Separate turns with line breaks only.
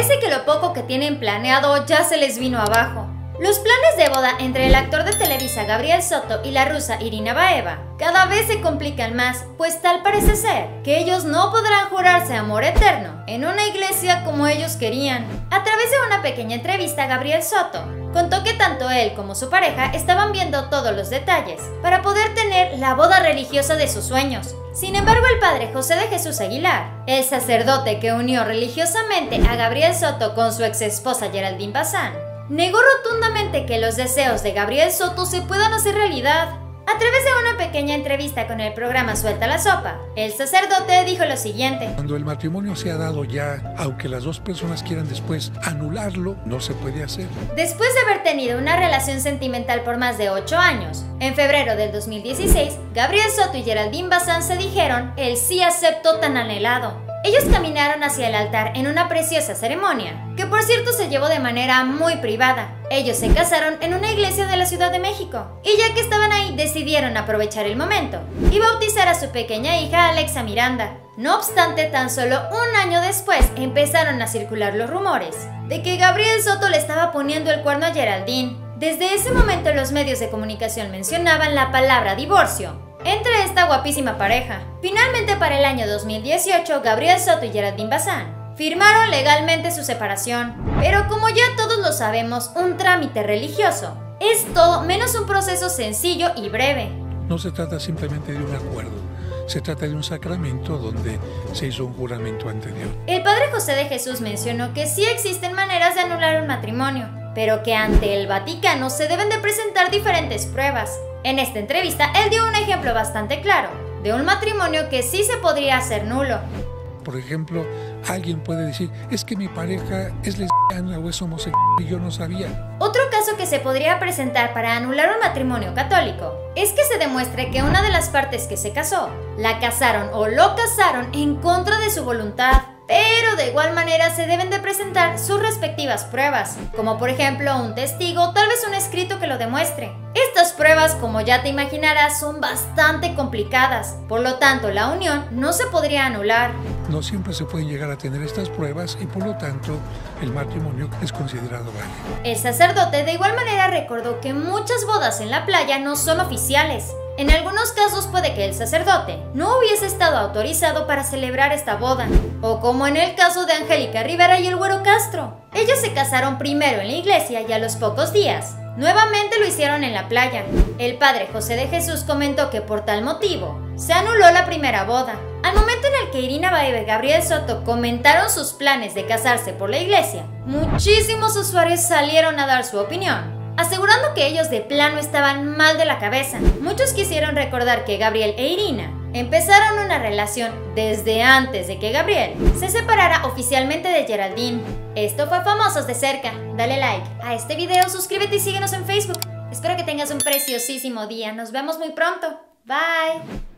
parece que lo poco que tienen planeado ya se les vino abajo. Los planes de boda entre el actor de Televisa Gabriel Soto y la rusa Irina Baeva cada vez se complican más, pues tal parece ser que ellos no podrán jurarse amor eterno en una iglesia como ellos querían. A través de una pequeña entrevista, Gabriel Soto contó que tanto él como su pareja estaban viendo todos los detalles para poder tener la boda religiosa de sus sueños. Sin embargo, el padre José de Jesús Aguilar, el sacerdote que unió religiosamente a Gabriel Soto con su ex esposa Geraldine Bazán, negó rotundamente que los deseos de Gabriel Soto se puedan hacer realidad. A través de una pequeña entrevista con el programa Suelta la Sopa, el sacerdote dijo lo siguiente:
cuando el matrimonio se ha dado ya, aunque las dos personas quieran después anularlo, no se puede hacer.
Después de haber tenido una relación sentimental por más de 8 años, en febrero del 2016, Gabriel Soto y Geraldine Bazán se dijeron el sí acepto tan anhelado. Ellos caminaron hacia el altar en una preciosa ceremonia, que por cierto se llevó de manera muy privada. Ellos se casaron en una iglesia de la Ciudad de México, y ya que estaban ahí decidieron aprovechar el momento y bautizar a su pequeña hija Alexa Miranda. No obstante, tan solo un año después empezaron a circular los rumores de que Gabriel Soto le estaba poniendo el cuerno a Geraldine. Desde ese momento los medios de comunicación mencionaban la palabra divorcio entre esta guapísima pareja. Finalmente, para el año 2018, Gabriel Soto y Geraldine Bazán firmaron legalmente su separación. Pero como ya todos lo sabemos, un trámite religioso es todo menos un proceso sencillo y breve.
No se trata simplemente de un acuerdo, se trata de un sacramento donde se hizo un juramento ante Dios.
El padre José de Jesús mencionó que sí existen maneras de anular un matrimonio, pero que ante el Vaticano se deben de presentar diferentes pruebas. En esta entrevista, él dio un ejemplo bastante claro de un matrimonio que sí se podría hacer nulo.
Por ejemplo, alguien puede decir, es que mi pareja es lesbiana o es homosexual y yo no sabía.
Otro caso que se podría presentar para anular un matrimonio católico es que se demuestre que una de las partes que se casó, la casaron o lo casaron en contra de su voluntad. Pero de igual manera se deben de presentar sus respectivas pruebas, como por ejemplo un testigo o tal vez un escrito que lo demuestre. Estas pruebas, como ya te imaginarás, son bastante complicadas, por lo tanto la unión no se podría anular.
No siempre se pueden llegar a tener estas pruebas y por lo tanto el matrimonio es considerado válido.
El sacerdote de igual manera recordó que muchas bodas en la playa no son oficiales. En algunos casos puede que el sacerdote no hubiese estado autorizado para celebrar esta boda, o como en el caso de Angélica Rivera y el Güero Castro. Ellos se casaron primero en la iglesia y a los pocos días nuevamente lo hicieron en la playa. El padre José de Jesús comentó que por tal motivo se anuló la primera boda. Al momento en el que Irina Baeva y Gabriel Soto comentaron sus planes de casarse por la iglesia, muchísimos usuarios salieron a dar su opinión, asegurando que ellos de plano estaban mal de la cabeza. Muchos quisieron recordar que Gabriel e Irina empezaron una relación desde antes de que Gabriel se separara oficialmente de Geraldine. Esto fue Famosos de Cerca. Dale like a este video, suscríbete y síguenos en Facebook. Espero que tengas un preciosísimo día. Nos vemos muy pronto. Bye.